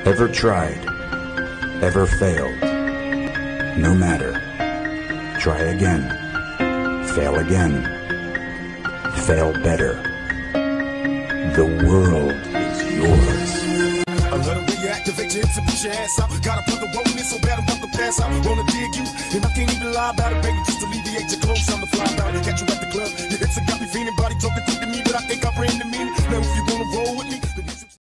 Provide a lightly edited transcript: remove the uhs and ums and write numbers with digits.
Ever tried? Ever failed? No matter. Try again. Fail again. Fail better. The world is yours. I love the way you activate your hips and push your ass out. Gotta put the roll in so bad I'm about to pass out. Wanna dig you, and I can't even lie about it, baby. Just alleviate your clothes, I'm the fly out. Catch you at the club, your hips have got me feeling. Body talking to me, but I think I ran the meaning. Now if you wanna roll